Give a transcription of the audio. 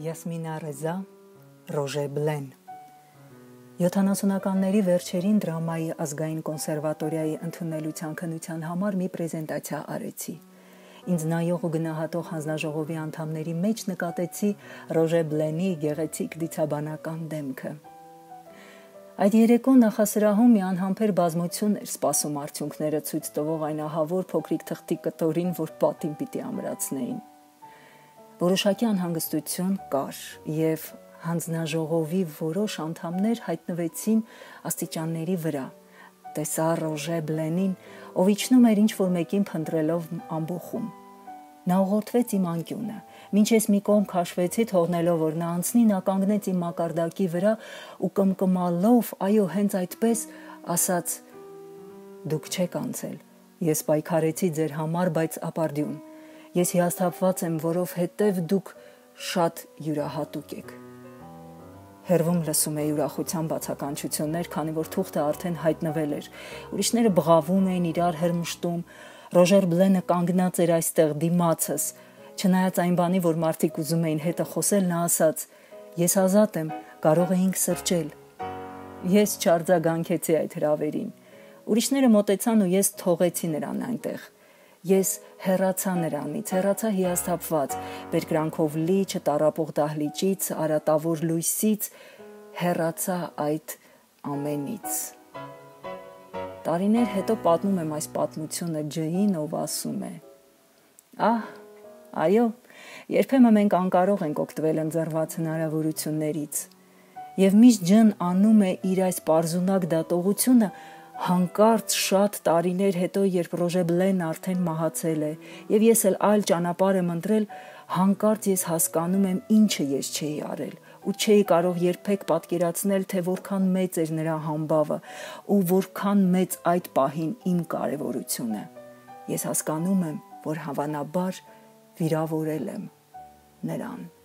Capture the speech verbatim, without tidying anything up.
Yasmina Reza, Ռոժե բլին յոթանասունականների վերջերին դրամայի ազգային կոնսերվատորիայի ընդունելության քննության համար մի պրեզենտացիա արեցի։ Ինձ նայող ու գնահատող հանձնաժողովի անդամների մեջ նկատեցի Ռոժե բլենի գեղեցիկ դիցաբանական դեմքը։ Այդ երեկո նախասրահում մի անհամբեր բազմություն էր սպասում արդյունքները ցույց տվող այն ահավոր փոքրիկ թղթի կտորին, որ պատին պիտի ամրացնեին։ Որոշակի անհանգստություն կար և հանձնաժողովի որոշ անդամներ հայտնվեցին աստիճանների վրա։ Տեսա Ռոժե բլենին, ով իջնում էր ինչ-որ մեկին փնտրելով ամբոխում։ Նա ուղղորդվեց իմ անկյունը, մինչ ես մի կողմ քաշվեցի, թողնելով, որ նա անցնի, նա կանգնեց իմ մակարդակի վրա ու կմկմալով, այո, հենց այդպես, ասաց. «Դուք չեք անցել, ես պայքարեցի ձեր համար, բայց ապարդյուն, ես հիասթափված եմ, որովհետև դուք շատ յուրահատուկ եք»։ Հեռվում լսում էի ուրախության բացականչություններ, քանի որ թուղթը արդեն հայտնվել էր։ Ուրիշները բղավում էին, իրար հրմշտում։ Ռոժե բլենը կանգնած էր այստեղ դիմացս։ Չնայած այն բանի, որ մարդիկ ուզում էին հետը խոսել, նա ասաց. «Ես ազատ եմ, կարող էինք սրճել»։ Ես չարձագանքեցի այդ հրավերին։ Ուրիշները մոտեցան ու ես թողեցի նրան այնտեղ։ Ես հեռացա նրանից, հեռացա հիասթափված, բերկրանքով լի, չտառապող դահլիճից, արատավոր լույսից, հեռացա այդ ամենից։ Տարիներ հետո պատմում եմ այս պատմությունը ջին, ով ասում է. «Ահ, այո, երբեմն մենք անկարող ենք օգտվել ընձեռված հնարավորություններից»։ Եվ միշտ ջն անում է իր այս պարզունակ դատողությունը հանկարծ շատ տարիներ հետո, երբ Ռոժե բլենն արդեն մահացել է, և ես էլ այլ ճանապարհ եմ ընտրել, հանկարծ ես հասկանում եմ, ինչը ես չէի արել, ու չէի կարող երբեք պատկերացնել, թե որքան մեծ էր նրա համբավը ու որքան մեծ այդ պահին իմ կարևորությունը։ Ես հասկանում եմ, որ հավանաբար վիրավորել եմ նրան։